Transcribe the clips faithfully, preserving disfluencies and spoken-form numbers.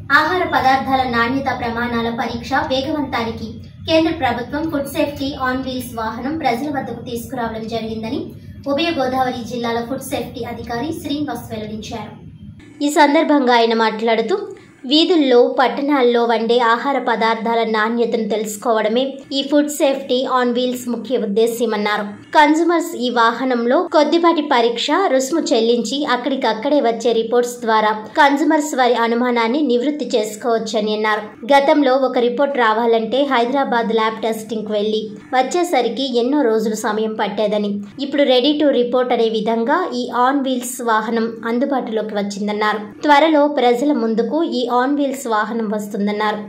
ఆహార పదార్థాల నాణ్యత ప్రమాణాల పరీక్ష వేగవంతానికి కేంద్ర ప్రభుత్వం ఫుడ్ సేఫ్టీ ఆన్ వీల్స్ వాహనం ప్రజల వద్దకు తీసుకురావడం జరిగిందని ఉభయ గోదావరి జిల్లాల ఫుడ్ సేఫ్టీ అధికారి శ్రీనివాస్ వెల్లడించారు. ఈ సందర్భంగా ఆయన మాట్లాడుతూ వీధుల్లో పట్టణాల్లో వండే ఆహార పదార్థాల నాణ్యతను తెలుసుకోవడమే ఈ ఫుడ్ సేఫ్టీ ఆన్ వీల్స్ ముఖ్య ఉద్దేశ్యమన్నారు. కన్స్యూమర్స్ ఈ వాహనంలో కొద్దిపాటి పరీక్ష రుసుము చెల్లించి అక్కడికక్కడే వచ్చే రిపోర్ట్స్ ద్వారా కన్స్యూమర్స్ వారి అనుమానాన్ని నివృత్తి చేసుకోవచ్చని అన్నారు. గతంలో ఒక రిపోర్ట్ రావాలంటే హైదరాబాద్ ల్యాబ్ టెస్టింగ్ కు వెళ్లి వచ్చేసరికి ఎన్నో రోజులు సమయం పట్టేదని ఇప్పుడు రెడీ టు రిపోర్ట్ అనే విధంగా ఈ ఆన్ వీల్స్ వాహనం అందుబాటులోకి వచ్చిందన్నారు. త్వరలో ప్రజల ముందుకు ఈ ఆన్ వీల్స్ వాహనం వస్తుందన్నారు.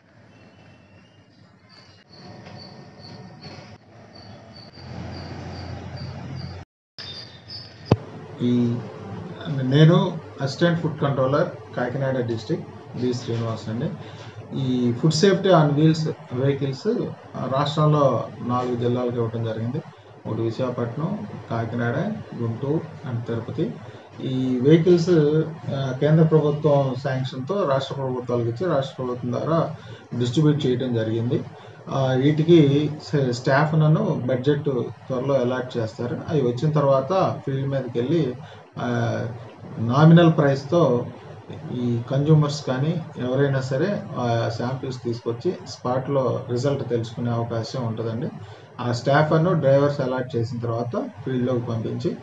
ఈ నేను assistant food controller Kakinada district B Srinivas అండి. ఈ food safety on wheels vehicles రాష్ట్రంలో నాలుగు జిల్లాలకు ఇవ్వడం జరిగింది. ఒకటి విశాఖపట్నం, కాకినాడ, గుంటూరు అండ్ తిరుపతి. ఈ వెహికల్స్ కేంద్ర ప్రభుత్వం శాంక్షన్తో రాష్ట్ర ప్రభుత్వాలకు ఇచ్చి రాష్ట్ర ప్రభుత్వం ద్వారా డిస్ట్రిబ్యూట్ చేయడం జరిగింది. వీటికి స్టాఫ్ నన్ను బడ్జెట్ త్వరలో అలాట్ చేస్తారు. అవి వచ్చిన తర్వాత ఫీల్డ్ మీదకి వెళ్ళి నామినల్ ప్రైస్తో ఈ కన్జ్యూమర్స్ కానీ ఎవరైనా సరే శాంపిల్స్ తీసుకొచ్చి స్పాట్లో రిజల్ట్ తెలుసుకునే అవకాశం ఉంటుందండి. ఆ స్టాఫ్ అను డ్రైవర్స్ అలాట్ చేసిన తర్వాత ఫీల్డ్లోకి పంపించి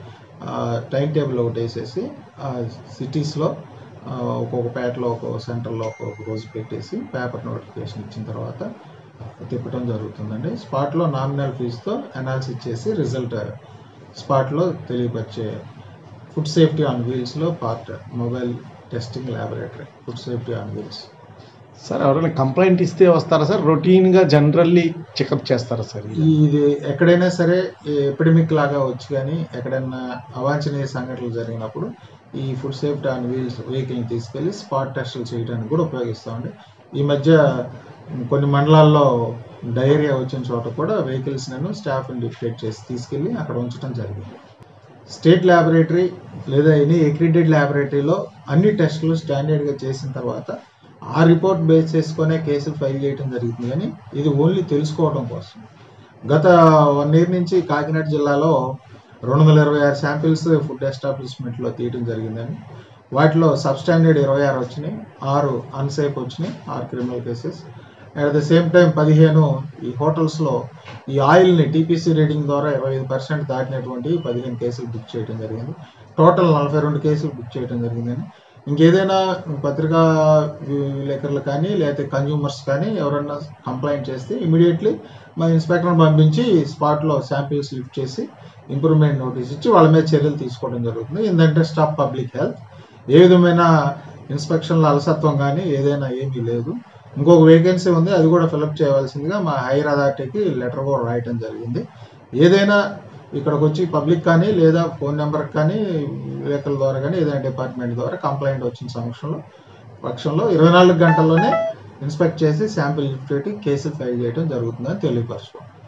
టైం టేబుల్ ఒకటి వేసేసి సిటీస్లో ఒక్కొక్క పేటలో ఒక్కొక్క సెంటర్లో ఒక్కొక్క రోజు పెట్టేసి పేపర్ నోటిఫికేషన్ ఇచ్చిన తర్వాత తిప్పడం జరుగుతుందండి. స్పాట్లో నామినల్ ఫీజుతో అనాలిసిస్ చేసి రిజల్ట్ స్పాట్లో తెలియపరిచే ఫుడ్ సేఫ్టీ ఆన్ వీల్స్లో part mobile testing laboratory food safety on wheels. Sir ఎవరైనా కంప్లైంట్ ఇస్తే వస్తారా సార్? రొటీన్గా జనరల్లీ చెకప్ చేస్తారా సార్? ఇది ఎక్కడైనా సరే ఎపిడమిక్ లాగా వచ్చి కానీ ఎక్కడైనా అవాంఛనీయ సంఘటనలు జరిగినప్పుడు ఈ ఫుడ్ సేఫ్టీ ఆన్ వీల్స్ వెహికల్ని తీసుకెళ్ళి స్పాట్ టెస్టులు చేయడానికి కూడా ఉపయోగిస్తామండి. ఈ మధ్య కొన్ని మండలాల్లో డయేరియా వచ్చిన చోట కూడా వెహికల్స్ నేను స్టాఫ్ని డిక్టేట్ చేసి తీసుకెళ్ళి అక్కడ ఉంచడం జరిగింది. స్టేట్ ల్యాబొరేటరీ లేదా ఎనీ అక్రిడెంటెడ్ ల్యాబొరేటరీలో అన్ని టెస్టులు స్టాండర్డ్గా చేసిన తర్వాత ఆ రిపోర్ట్ బేస్ చేసుకునే కేసులు ఫైల్ చేయడం జరుగుతుంది. కానీ ఇది ఓన్లీ తెలుసుకోవడం కోసం. గత వన్ ఇయర్ నుంచి కాకినాడ జిల్లాలో రెండు వందల ఇరవై ఆరు శాంపిల్స్ ఫుడ్ ఎస్టాబ్లిష్మెంట్లో తీయడం జరిగిందని. వాటిలో సబ్ స్టాండర్డ్ ఇరవై ఆరు వచ్చినాయి, ఆరు అన్సేఫ్ వచ్చినాయి, ఆరు criminal cases. At the same time పదిహేను ఈ హోటల్స్లో ఈ ఆయిల్ని టీపీసీ రీడింగ్ ద్వారా ఇరవై ఐదు పర్సెంట్ దాటినటువంటి పదిహేను కేసులు బుక్ చేయడం జరిగింది. టోటల్ నలభై రెండు కేసులు బుక్ చేయడం జరిగిందని. ఇంకేదైనా పత్రికా విలేకరులు కానీ లేకపోతే కన్జ్యూమర్స్ కానీ ఎవరన్నా కంప్లైంట్ చేస్తే ఇమీడియట్లీ మా ఇన్స్పెక్టర్ని పంపించి స్పాట్లో శాంపిల్స్ లిఫ్ట్ చేసి ఇంప్రూవ్మెంట్ నోటీస్ ఇచ్చి వాళ్ళ మీద చర్యలు తీసుకోవడం జరుగుతుంది. In the interest of public health. ఏ విధమైన ఇన్స్పెక్షన్ల అలసత్వం కానీ ఏదైనా ఏమీ లేదు. ఇంకొక వేకెన్సీ ఉంది, అది కూడా ఫిలప్ చేయవలసిందిగా మా హైయర్ అథారిటీకి లెటర్ కూడా రాయటం జరిగింది. ఏదైనా ఇక్కడికి వచ్చి పబ్లిక్ కానీ లేదా ఫోన్ నెంబర్కి కానీ విలేకరుల ద్వారా కానీ ఏదైనా డిపార్ట్మెంట్ ద్వారా కంప్లైంట్ వచ్చిన సమక్షంలో పక్షంలో ఇరవై నాలుగు గంటల్లోనే ఇన్స్పెక్ట్ చేసి శాంపిల్ లిఫ్ట్ కేసులు ఫైల్ చేయడం జరుగుతుందని తెలియపరచుకోండి.